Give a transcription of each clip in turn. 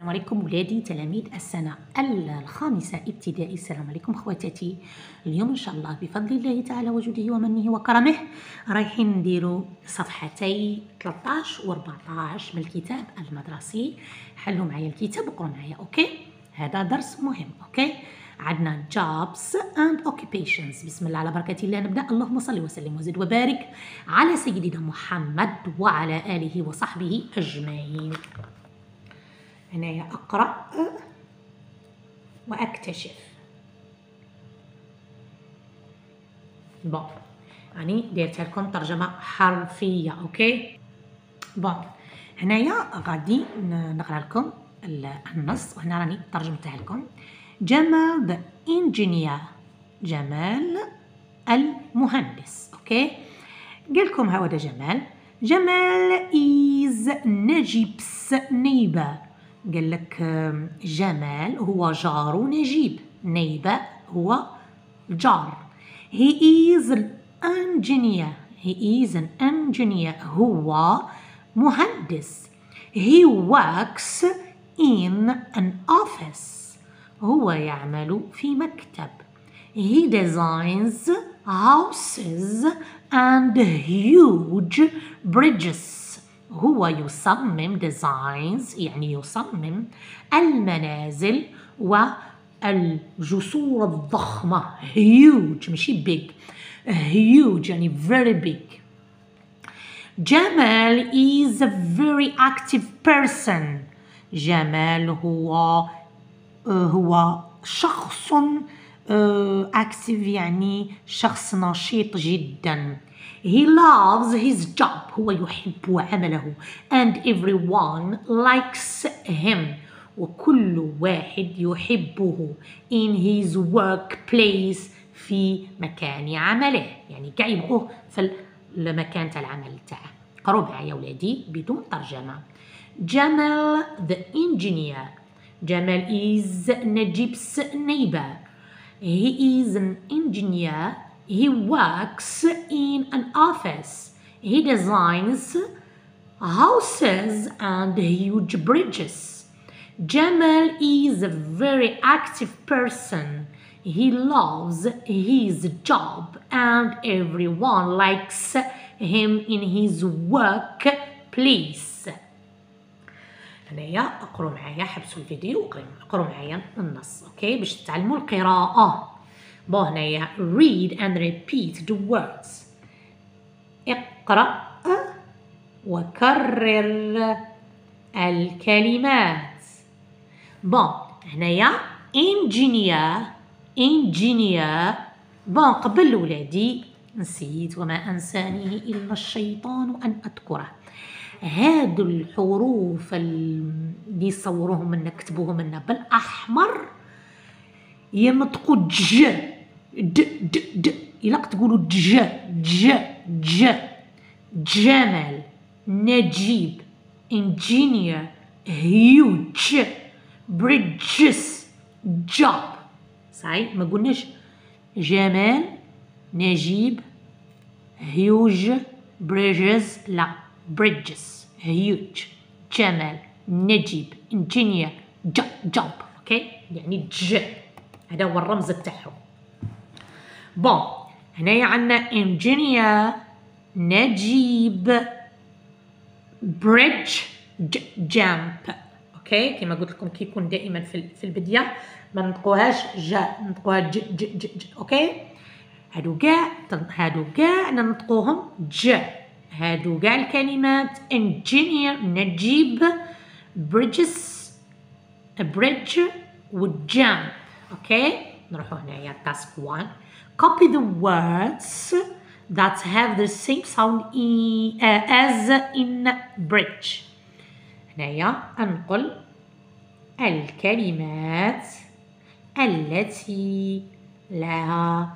السلام عليكم ولادي تلاميذ السنة الخامسة ابتدائي. السلام عليكم خواتاتي. اليوم إن شاء الله بفضل الله تعالى وجوده ومنه وكرمه رايحين نديروا صفحتي 13 و 14 من الكتاب المدرسي. حلوا معايا الكتاب وقروا معايا. أوكي، هذا درس مهم. أوكي، عندنا jobs and occupations. بسم الله على بركة الله نبدأ. اللهم صل وسلم وزد وبارك على سيدنا محمد وعلى آله وصحبه أجمعين. هنايا أقرأ وأكتشف. بون يعني ديرتها لكم ترجمة حرفية. أوكي، بون هنايا غادي نقرأ لكم النص وهنا راني ترجمتها لكم. جمال the engineer، جمال المهندس. أوكي، قال لكم هذا جمال. جمال is نجيب's neighbor. قال لك جمال هو جار نجيب، نيبة هو جار. he is an engineer، هو مهندس. he works in an office، هو يعمل في مكتب. he designs houses and huge bridges، هو يصمم designs يعني يصمم المنازل والجسور الضخمة. huge ماشي big، huge يعني very big. جمال is a very active person، جمال هو شخص active يعني شخص نشيط جدا. he loves his job، هو يحب عمله. and everyone likes him، وكل واحد يحبه. in his workplace، في مكان عمله، يعني كاع يبغوه في المكان تاع العمل تاعه. قروا معايا يا ولادي بدون ترجمة. جمال the engineer، جمال is نجيب's neighbor. he is an engineer، he works in an office. he designs houses and huge bridges. Jamal is a very active person. he loves his job and everyone likes him in his workplace. هنايا اقروا معايا، حبسوا الفيديو وقروا معايا النص. اوكي، باش تتعلموا القراءة. بون هنايا read and repeat the words. اقرأ وكرر الكلمات. بون هنايا engineer. بون قبل ولادي نسيت وما أنسانيه إلا الشيطان أن أذكره. هادو الحروف اللي يصوروهم منا كتبوهم منا بالأحمر ينطقوا ج إلا تقولوا ج. جمال، نجيب، engineer، huge، bridges، job. صحيح، ما قلناش جمال، نجيب، huge، bridges، لا bridges، huge، جمال، نجيب، engineer، job. اوكي، يعني ج، هذا هو الرمز تاعهم. بون هنايا عندنا engineer، نجيب، bridge، jump. اوكي، كما قلت لكم كيكون دائما في البدايه ما نطقوهاش نطقوها ج. اوكي، هادو كاع ننطقوهم ج. هادو كاع الكلمات engineer، نجيب، bridges، bridge والjump. اوكي، نروحوا هنايا task 1. copy the words that have the same sound as in bridge. هنايا أنقل الكلمات التي لها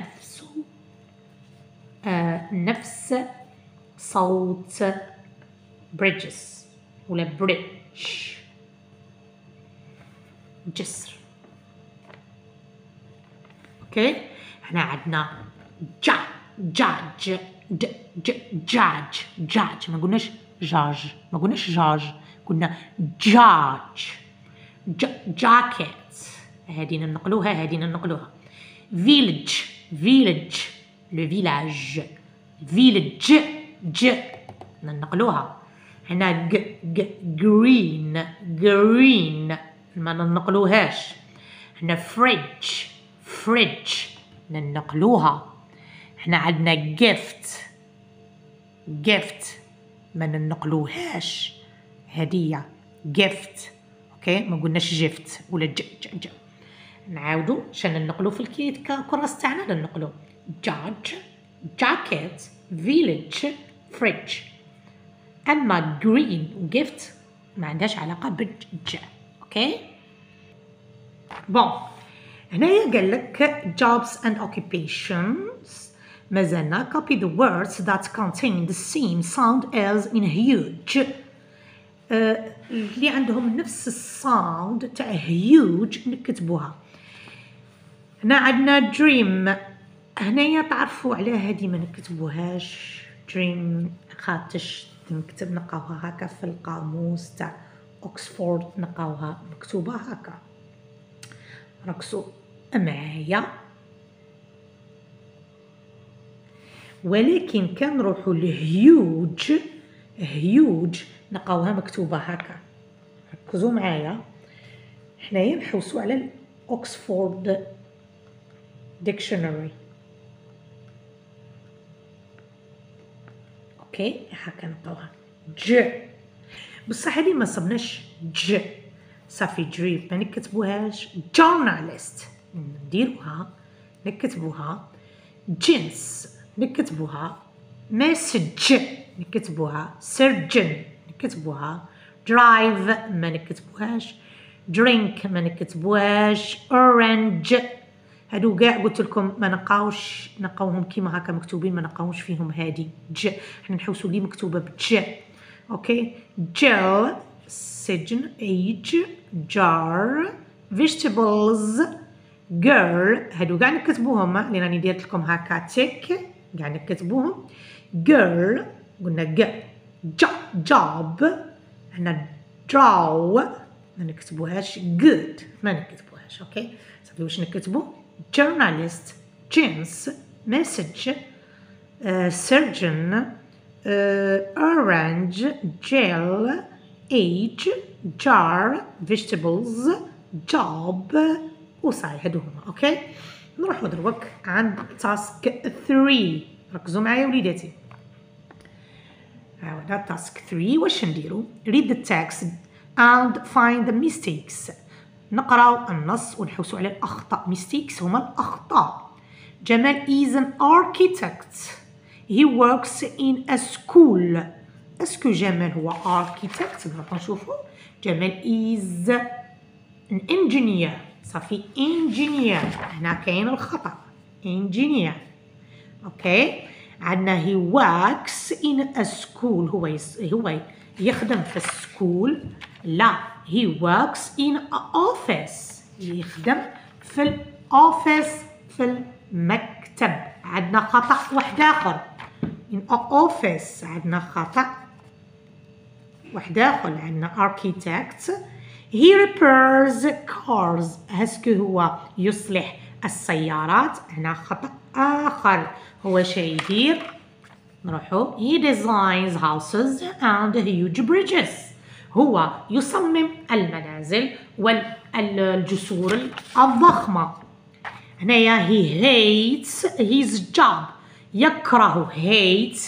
نفس صوت bridges ولا bridge، جسر. اوكي، هنا عندنا جاج، ما قلناش جاج، قلنا جاج. jacket هادي ننقلوها هادي ننقلوها. village village le village village ج ننقلوها. هنا green green ما ننقلوهاش. هنا fridge fridge ننقلوها. هنا عندنا gift gift ما ننقلوهاش هدية gift اوكي ما قلناش جفت ولا ج نعاودو شان ننقلو في الكراس تاعنا ننقلو judge jacket village fridge. اما green و gift ما عندهاش علاقة بالج اوكي. بون هنايا قال لك jobs and occupations مازلنا copy the words that contain the same sound as in huge. اللي عندهم نفس الساوند تاع huge نكتبوها. هنا عندنا dream هنايا تعرفوا على هذه ما نكتبوهاش dream خاطش نكتب نلقاوها هكا في القاموس تاع اوكسفورد نلقاوها مكتوبه هكا. ركزوا معايا ولكن كان نروحوا لهيوج هيوج نلقاوها مكتوبه هكا. ركزوا معايا حنايا نحوسوا على الاوكسفورد ديكشنري اوكي هكا نلقاوها ج بصح هذه ما صبناش ج صافي جريف ما نكتبوهاش. جورناليست نديروها نكتبوها. جنس نكتبوها. مسج نكتبوها. سيرجن نكتبوها. درايف ما نكتبوهاش. درينك ما نكتبوهاش. اورنج هادو كاع قلت لكم ما نلقاوهم كيما هكا مكتوبين ما نلقاوش فيهم هادي ج حنا نحوسوا لي مكتوبه بج اوكي. جل سجن ايج جار vegetables girl هادو كاع نكتبوهم لان راني درت لكم هكا تيك كاع نكتبوهم. girl قلنا job هنا draw ما نكتبوهاش. good ما نكتبوهاش اوكي. صافي واش نكتبو journalist jeans message surgeon orange gel age jar vegetables job وصاي هادو هما اوكي. نروحو دروك عند تاسك 3. ركزوا معايا وليداتي. هاودا تاسك 3 واش نديرو read the text and find the mistakes. نقراو النص ونحوسوا على الأخطاء. mistakes هما الأخطاء. جمال is an architect. he works in a school. اسكو جمال هو architect؟ نروحو نشوفو. جمال is an engineer. صافي engineer هنا كاين الخطأ engineer اوكي. عندنا he works in a school هو يخدم في السكول. لا he works in an office يخدم في الأوفيس في المكتب. عندنا خطأ واحد آخر in an office عندنا خطأ واحد آخر. عندنا architect he repairs cars هسكو هو يصلح السيارات. هنا خطأ آخر هو شي يدير نروحو he designs houses and huge bridges هو يصمم المنازل والجسور الضخمة. هنايا he hates his job يكره hates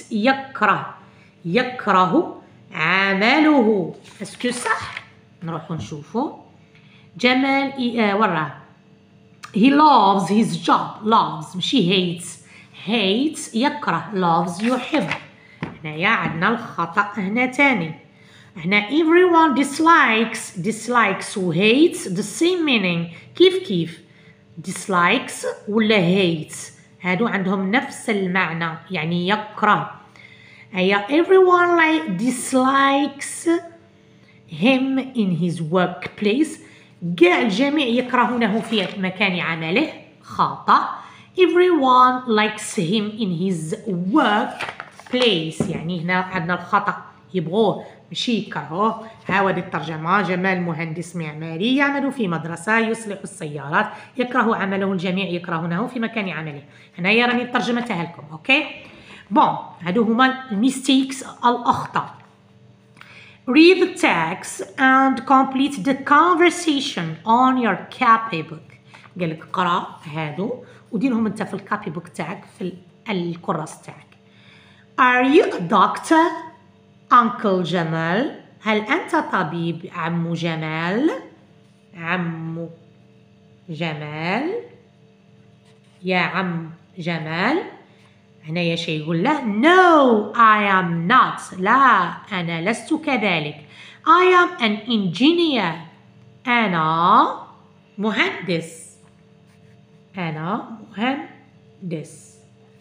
يكره عمله. اسكو صح؟ نروحو نشوفو. جمال وراه he loves his job loves ماشي hates يكره loves يحب. هنايا عندنا الخطأ هنا تاني. هنا everyone dislikes و hates the same meaning. كيف dislikes ولا hates هادو عندهم نفس المعنى يعني يكره. هيا everyone dislikes him in his workplace. كاع الجميع يكرهونه في مكان عمله. خطأ. everyone likes him in his workplace يعني هنا عندنا الخطأ يبغوه ماشي يكرهوه. هاود الترجمة: جمال مهندس معماري يعمل في مدرسة يصلح السيارات، يكره عمله، الجميع يكرهونه في مكان عمله. هنايا راني ترجمتها لكم. اوكي بون، هادو هما الميستيكس، الأخطاء. Read the text and complete the conversation on your copybook. قال لك قرأ هادو وديرهم انت في الكوبي بوك تاعك، في الكراس تاعك. Are you a doctor Uncle جمال؟ هل أنت طبيب عمو جمال؟ عمو جمال، يا عم جمال. هنايا شي يقول له No I am not، لا أنا لست كذلك. I am an engineer، أنا مهندس، أنا مهندس.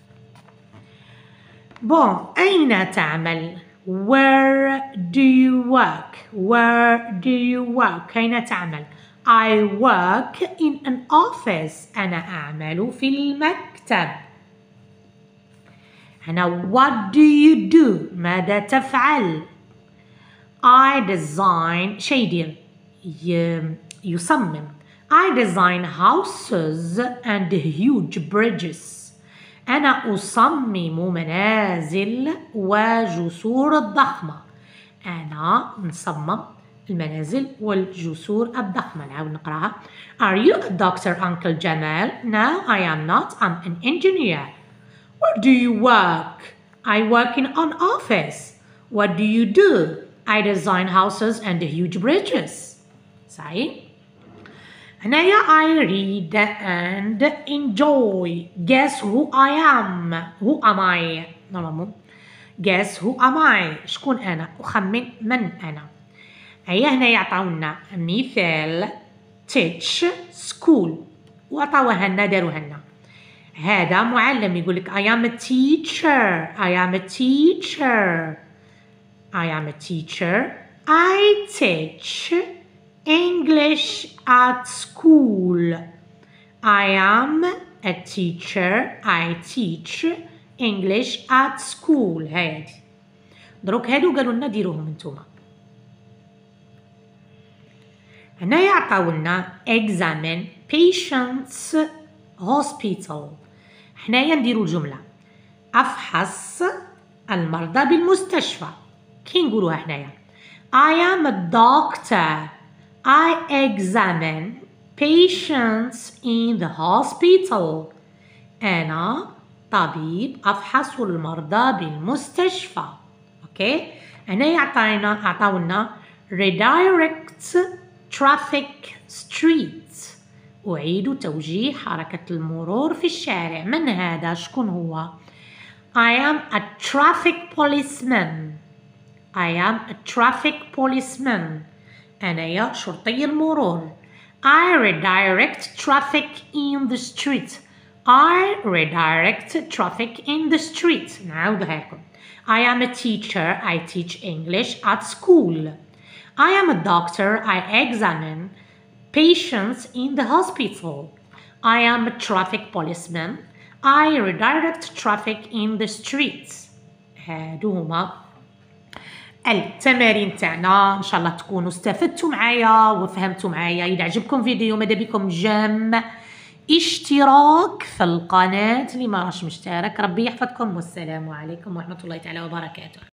بون، أين تعمل؟ Where do you work؟ Where do you work؟ أين تعمل؟ I work in an office، أنا أعمل في المكتب. هنا what do you do؟ ماذا تفعل؟ I design، شي يدير يصمم. I design houses and huge bridges، أنا أصمم منازل وجسور ضخمة. أنا نصمم المنازل والجسور الضخمة. نعاود نقراها. Are you a doctor Uncle Jamal؟ No I am not، I'm an engineer. Where do you work؟ I work in an office. What do you do؟ I design houses and huge bridges. صحيح؟ هنايا I read and enjoy. Guess who I am؟ Who am I؟ نورمالمون Guess who am I؟ شكون أنا؟ أخمن من أنا. هيا هنا يعطونا مثال teach school، وعطاوها لنا داروها لنا. هذا معلم يقول لك I am a teacher، I am a teacher، I am a teacher. I teach English at school. I am a teacher. I teach English at school. هادي دروك هادو قالوا لنا ديروهم انتوما. هنا يعطاولنا examine patient's hospital. حنايا نديرو الجملة أفحص المرضى بالمستشفى. كي نقولوها حنايا I am a doctor. I examine patients in the hospital. أنا طبيب أفحص المرضى بالمستشفى. أوكي هنا أعطاونا redirect traffic streets، أعيد توجيه حركة المرور في الشارع. من هذا؟ شكون هو؟ I am a traffic policeman. I am a traffic policeman. أنا شرطي المرور. I redirect traffic in the street. I redirect traffic in the street. نعاودها لكم. I am a teacher. I teach English at school. I am a doctor. I examine patients in the hospital. I am a traffic policeman. I redirect traffic in the streets. هادو هما التمارين تاعنا. ان شاء الله تكونوا استفدتوا معايا وفهمتوا معايا. اذا عجبكم فيديو ماذا بكم جم اشتراك في القناة اللي ما راش مشترك. ربي يحفظكم والسلام عليكم ورحمة الله تعالى وبركاته.